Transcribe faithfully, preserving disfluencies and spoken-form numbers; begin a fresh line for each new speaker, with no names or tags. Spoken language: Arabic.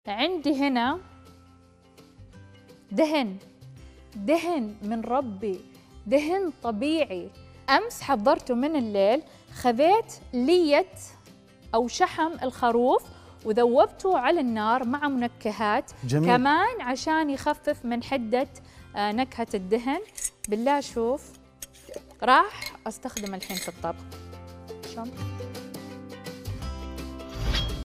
عندي هنا دهن، دهن من ربي، دهن طبيعي. أمس حضرته من الليل، خذيت لية أو شحم الخروف وذوبته على النار مع منكهات. جميل. كمان عشان يخفف من حدة نكهة الدهن. بالله شوف، راح أستخدم الحين في الطبخ. شوف